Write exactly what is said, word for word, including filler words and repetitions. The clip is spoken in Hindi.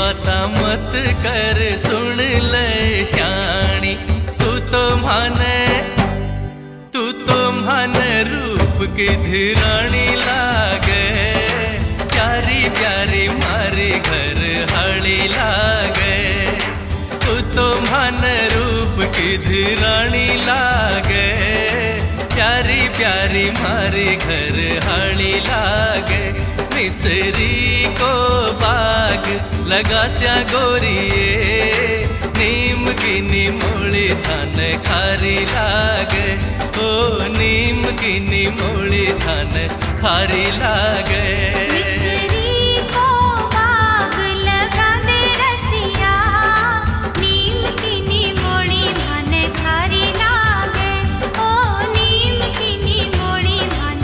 बाता मत कर सुन ले श्याणी, तू तो माने तू तो माने रूप की धीरानी लागे, प्यारी प्यारी मारी घर हड़ी लागे। तू तो माने रूप की धीरानी लागे, प्यारी प्यारी मारी घर हड़ी लागे। मिसरी को बाग लगा स्या गोरिए, नीम की निमोली थान खारी लागे। ओ नीम की निमोली थान खारी लागे।